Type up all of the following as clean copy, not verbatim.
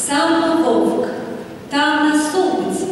Сам вовк там на солнце.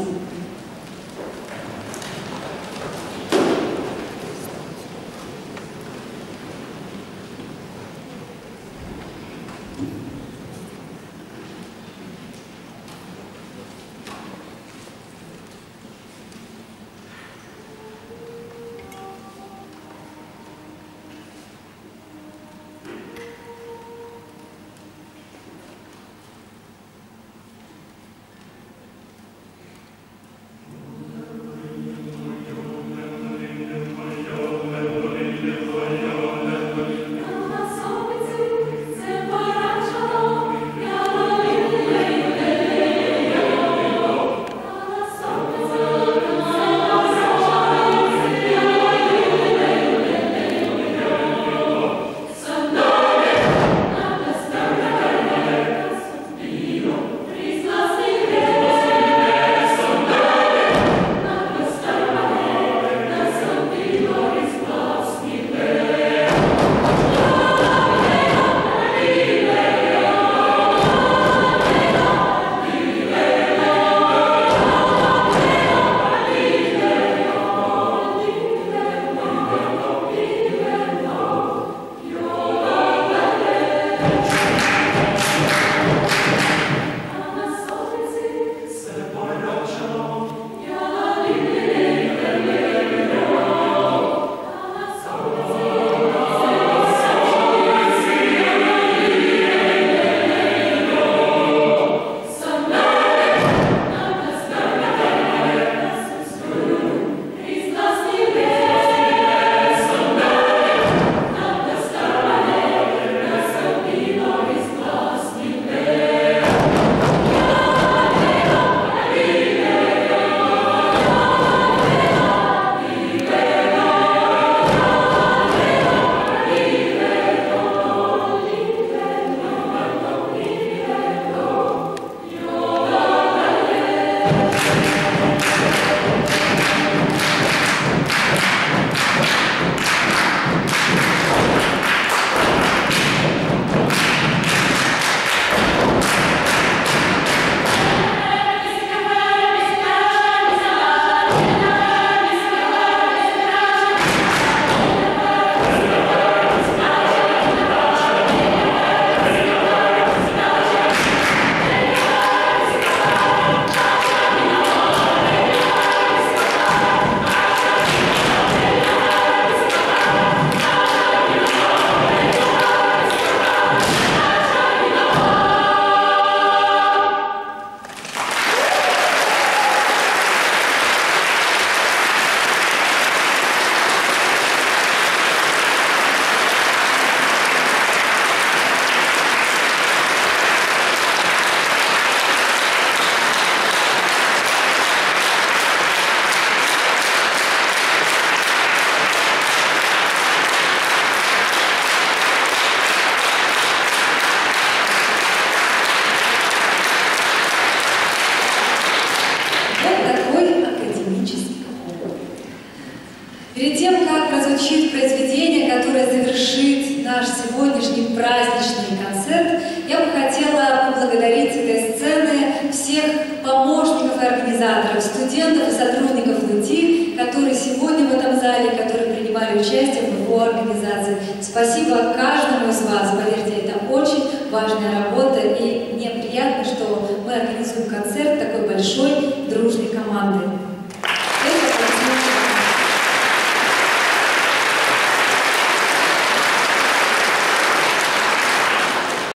Перед тем, как прозвучит произведение, которое завершит наш сегодняшний праздничный концерт, я бы хотела поблагодарить с этой сцены всех помощников и организаторов, студентов и сотрудников ЛТИ, которые сегодня в этом зале, которые принимали участие в его организации. Спасибо каждому из вас, поверьте, это очень важная работа, и мне приятно, что мы организуем концерт такой большой, дружной командой.